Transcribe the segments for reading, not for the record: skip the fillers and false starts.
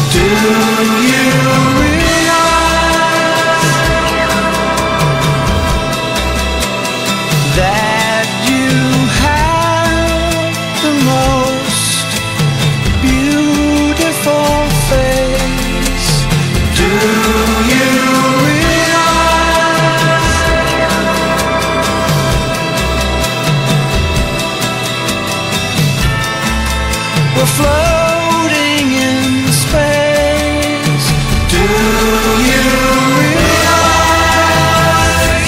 Do you realize that you have the most beautiful face? Do you realize we're floating in space? Do you realize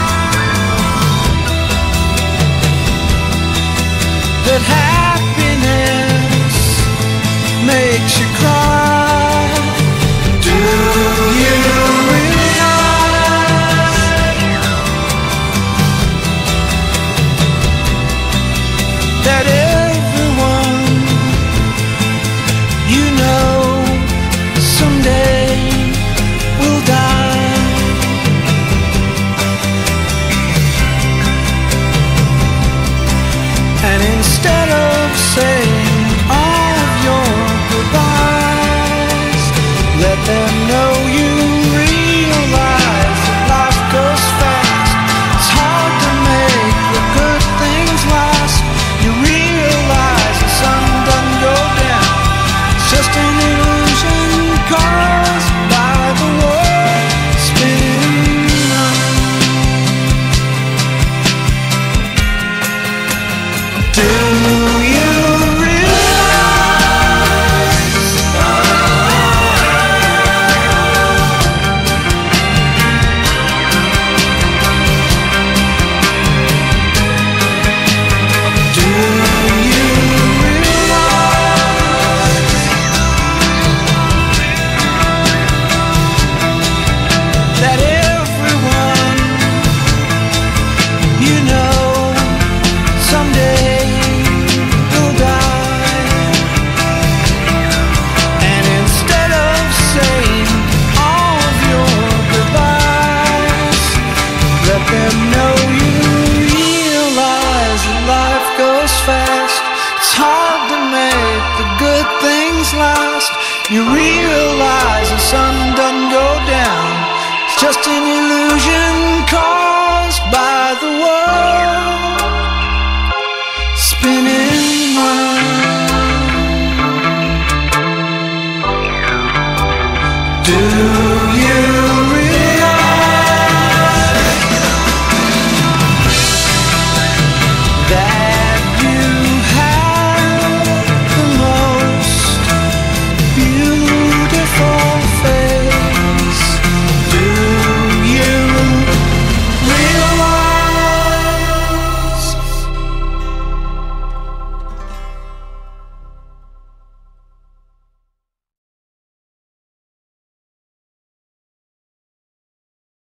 that happiness makes you cry? Do you realize that everyone you know someday will die? And instead of saying all of your goodbyes, let them know you realize that life goes fast. It's hard to make the good things last. You realize the sun doesn't go down. It's just an illusion caused by the world spinning round. Do you realize do you realize that everyone you know someday will die? And instead of saying all of your goodbyes, let them know you realize that life goes fast. It's hard to make the good things last. You realize the sun doesn't go down. It's just an illusion caused by the world spinning round. Do you